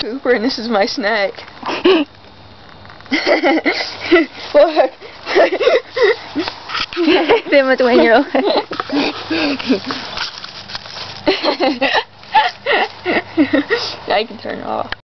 Cooper, and this is my snack. Look. Same with when you're Now you can turn it off.